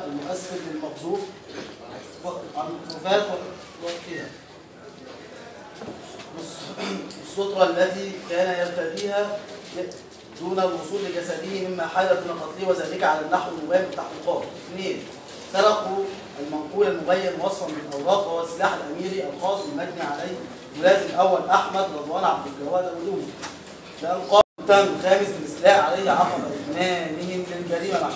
المؤثر للمقذوف عن الوفاة وقتها. السترة التي كان يرتديها دون الوصول لجسده مما حال دون قتله، وذلك على النحو المبين تحت القاف. 2. سرقوا المنقول المبين وصفا بالاوراق، وهو السلاح الاميري الخاص المجني عليه ملازم اول احمد رضوان عبد الجواد ابو. لان قام المتهم الخامس بالاستيلاء عليه عقب ادمانهم للجريمه